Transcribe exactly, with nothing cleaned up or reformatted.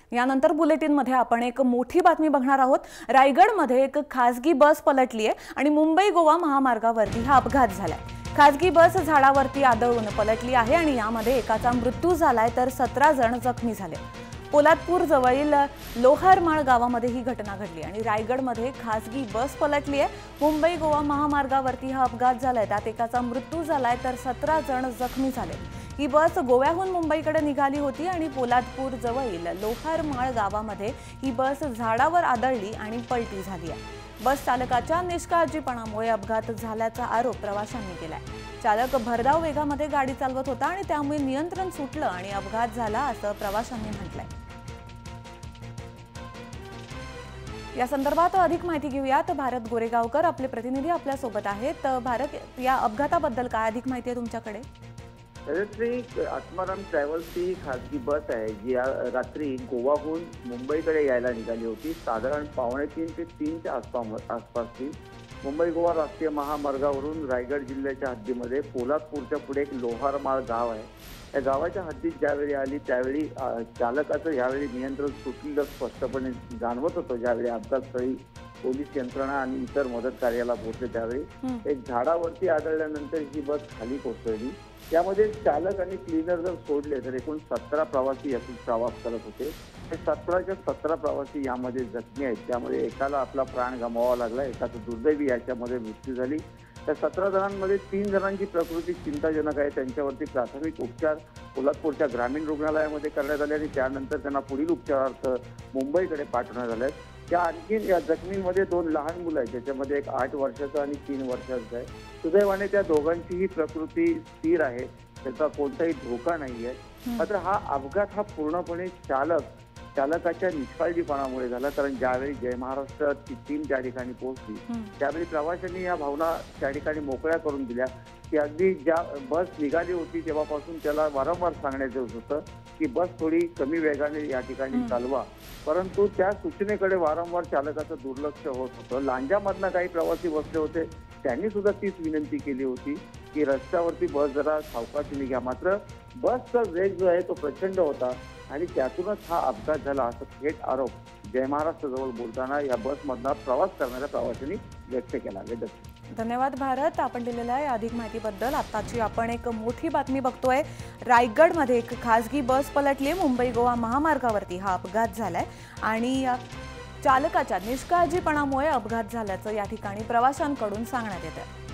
यानंतर बुलेटिनमध्ये आपण एक मोठी बातमी बघणार आहोत। रायगडमध्ये एक खासगी बस पलटली आहे आणि मुंबई गोवा महामार्गावरती हा अपघात झालाय। खासगी बस झाडावरती आदळून पलटली आहे आणि यामध्ये एकाचा मृत्यू झालाय तर सतरा जण जखमी झाले। पोलादपूर जवळील लोहारमाळ गावामध्ये ही घटना घडली आणि रायगडमध्ये खासगी बस पलटली आहे। मुंबई गोवा महामार्गावरती हा अपघात झालाय, त्यात एकाचा मृत्यू झालाय तर सतरा जण जखमी झाले। ही बस गोव्याहून मुंबईकडे निघाली होती आणि पोलादपूर जवळील लोहारमाळ गावामध्ये ही बस झाडावर आदळली आणि पलटी झाली आहे। बस चालकाच्या निष्काळजीपणामुळे अपघात झाल्याचा आरोप प्रवाशांनी केलाय। चालक भरधाव वेगामध्ये गाडी चालवत होता आणि त्यामुळे नियंत्रण सुटलं आणि अपघात झाला असं प्रवाशांनी म्हटलंय। या संदर्भात अधिक माहिती घेऊयात। भारत गोरेगावकर आपले प्रतिनिधी आपल्या सोबत आहेत। भारत, या अपघाताबद्दल काय अधिक माहिती आहे तुमच्याकडे? आत्माराम ट्रॅव्हल्स ही खासगी बस आहे जी रात्री गोवाहून मुंबईकडे यायला निघाली होती। साधारण पावणे तीन ते तीनच्या आसपास आसपासची मुंबई गोवा राष्ट्रीय महामार्गावरून रायगड जिल्ह्याच्या हद्दीमध्ये पोलादपूरच्या पुढे एक लोहारमाळ गाव आहे। या गावाच्या हद्दीत ज्यावेळी आली त्यावेळी चालकाचं यावेळी नियंत्रण सुटलेलं स्पष्टपणे जाणवत होतं। ज्यावेळी अपघातस्थळी पोलीस यंत्रणा आणि इतर मदत कार्याला पोहोचले त्यावेळी एक झाडावरती आदळल्यानंतर ही बस खाली कोसळली। त्यामध्ये चालक आणि क्लीनर जर सोडले तर एकूण सतरा प्रवासी यातून प्रवास करत होते। हे सतराच्या सतरा प्रवासी यामध्ये जखमी आहेत। त्यामध्ये एकाला आपला प्राण गमवावा लागला, एकाचा दुर्दैवी याच्यामध्ये मृत्यू झाली। त्या सतरा जणांमध्ये तीन जणांची प्रकृती चिंताजनक आहे। त्यांच्यावरती प्राथमिक उपचार पोलादपूरच्या ग्रामीण रुग्णालयामध्ये करण्यात आले आणि त्यानंतर त्यांना पुढील उपचारार्थ मुंबईकडे पाठवण्यात आले। त्या आणखी या जखमींमध्ये दोन लहान मुलं आहेत, ज्याच्यामध्ये एक आठ वर्षाचा आणि तीन वर्षाचा आहे। सुदैवाने त्या दोघांचीही प्रकृती स्थिर आहे, त्याचा कोणताही धोका नाही आहे। मात्र हा अपघात हा पूर्णपणे चालक चालकाच्या निष्काळजीपणामुळे झाला। कारण ज्यावेळी जय महाराष्ट्राची टीम त्या ठिकाणी पोहोचली त्यावेळी प्रवाशांनी या भावना त्या ठिकाणी मोकळ्या करून दिल्या की अगदी ज्या बस निघाली होती तेव्हापासून त्याला वारंवार सांगण्यात येत होतं की बस थोडी कमी वेगाने या ठिकाणी चालवा, परंतु त्या सूचनेकडे वारंवार चालकाचं दुर्लक्ष होत होतं। लांजामधनं काही प्रवासी बसले होते, त्यांनी सुद्धा तीच विनंती केली होती की रस्त्यावरती बस जरा सावकाशने घ्या। मात्र बसचा वेग जो आहे तो प्रचंड होता आणि त्यातूनच हा अपघात झाला असा थेट आरोप जय महाराष्ट्र जवळ बोलताना या बसमधनं प्रवास करणाऱ्या प्रवाशांनी व्यक्त केला। धन्यवाद भारत, आपण दिलेल्या या अधिक माहितीबद्दल। आताची आपण एक मोठी बातमी बघतोय। रायगडमध्ये एक खासगी बस पलटली, मुंबई गोवा महामार्गावरती हा अपघात झालाय आणि चालकाच्या निष्काळजीपणामुळे अपघात झाल्याचं या ठिकाणी प्रवाशांकडून सांगण्यात येतं।